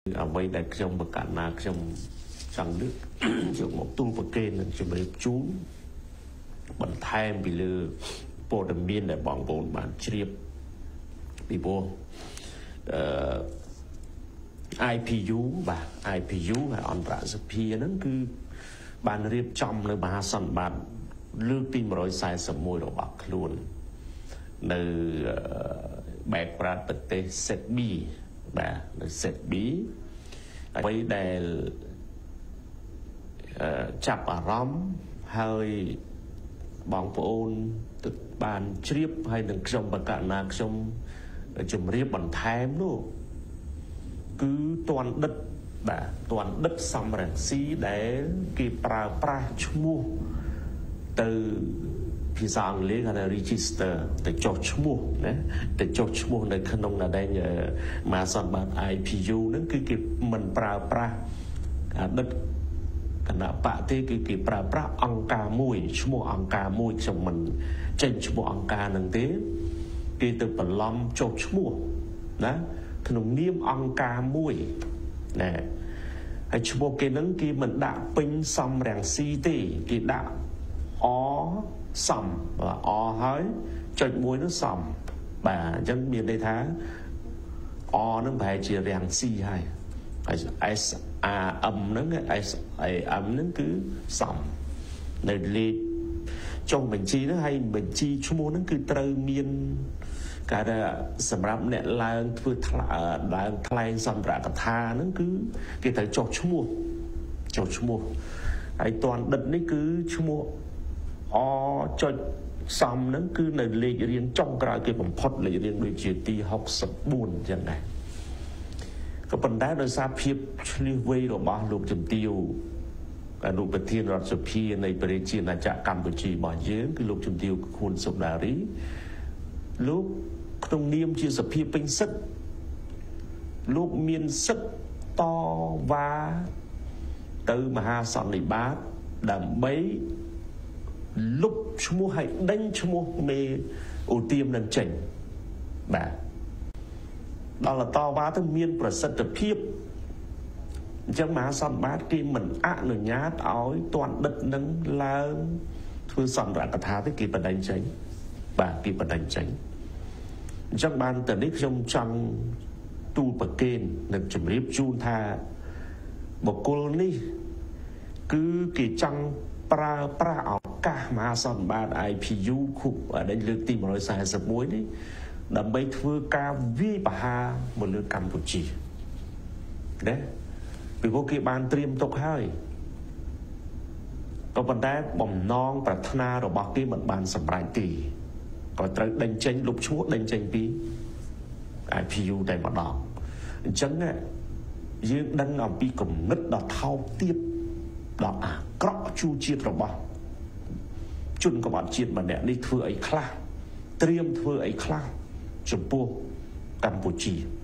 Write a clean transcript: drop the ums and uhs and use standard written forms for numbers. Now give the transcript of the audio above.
អ្វីដែលខ្ញុំប្រកាសណាខ្ញុំចង់លើកយកមកទូលប្រកេននឹងជម្រាបជូនបន្ថែមពីលើព័ត៌មានដែលបងប្អូនបានជ្រាបពីព្រោះIPU បាទ IPU ហើយអន្តរសភាហ្នឹងគឺបានរៀបចំនៅមហាសន្និបាតលើកទី141របស់ខ្លួននៅបែកប្រាត់ប្រទេសសេតប៊ីបាទនៅសេតប៊ីអ្វីដែលចាប់អារម្មណ៍ហើយបងប្អូនទឹកបានជ្រាបហើយនឹងខ្ញុំបកណាខ្ញុំជម្រាបបន្ថែមនោះគឺតួនដិតបាទតួនដិតសំរងស៊ីដែលគេប្រើប្រាស់ឈ្មោះទៅភាសាអង់គ្លេសគេថា register ទៅចុះឈ្មោះណាទៅចុះឈ្មោះនៅក្នុងដែនម៉ាសន្និបាត IPU ហ្នឹងគឺគេមិនប្រើប្រាស់ដិតគណៈបកទេគឺគេប្រើប្រាស់អង្គការមួយឈ្មោះអង្គការមួយខ្ញុំមិនចេញឈ្មោះអង្គការហ្នឹងទេគេទៅបន្លំចុះឈ្មោះណាក្នុងនាមអង្គការមួយណាហើយឈ្មោះគេហ្នឹងគេមិនដាក់ពេញសំរងស៊ីទេគេដាក់អសំអហើយចុចមួយនោះសំបាទអញ្ចឹងមានន័យថាអនឹងប្រហែលជារាំងស៊ីហើយSRM ហ្នឹង SAM ហ្នឹងគឺសំនៅលេខចុងបញ្ជីហ្នឹងហើយបញ្ជីឈ្មោះហ្នឹងគឺត្រូវមានការសម្រាប់អ្នកឡើងធ្វើឡើងថ្លែងសន្ទរកថាហ្នឹងគឺគេត្រូវចុះឈ្មោះហើយតួនដិតនេះគឺឈ្មោះអចុចសំហ្នឹងគឺនៅលេខរៀងចុងក្រោយគេបំផុតលេខរៀងដូចជាទី64អញ្ចឹងដែរក៏ប៉ុន្តែដោយសារភាពឆ្លៀសវៃរបស់លោកជំទាវអនុប្រធានរដ្ឋសភានៃប្រជាណាចក្រកម្ពុជារបស់យើងគឺលោកជំទាវខួនសុខដារីលោកក្នុងនាមជាសភាពេញសិទ្ធិលោកមានសិទ្ធិតវ៉ាទៅមហាសន្និបាតដើម្បីលុបឈ្មោះឲ្យដេញឈ្មោះមេអូទៀមនឹងចេញបាទដល់តវ៉ាទៅមានប្រសិទ្ធភាពអញ្ចឹងមហាសន្និបាតគេមិនអនុញ្ញាតឲ្យតួនដិតនឹងឡើងធ្វើសន្ទរកថាទេគេបដិញ្ញចេញបាទគេបដិញ្ញចេញអញ្ចឹងបានតើនេះខ្ញុំចង់ទូលប្រកេននិងជម្រាបជូនថាបុគ្គលនេះគឺគេចង់ប្រើប្រាស់ឱកាសមហាសន្និបាត IPU ខុបដែលលើកទី141នេះដើម្បីធ្វើការវាយប្រហារមកលើកម្ពុជាណាពីព្រោះគេបានត្រៀមទុកហើយក៏ប៉ុន្តែបំណងប្រាថ្នារបស់គេមិនបានសម្រេចទេក៏ត្រូវដេញចេញលុបឈ្មោះដេញចេញពី IPU តែម្ដងអញ្ចឹងយើងដឹងអំពីគំនិតដ៏ថោកទាបដ៏អាក្រក់ជួជាតិរបស់ជនក្បត់ជាតិម្នាក់នេះធ្វើអីខ្លះត្រៀមធ្វើអីខ្លះចំពោះកម្ពុជា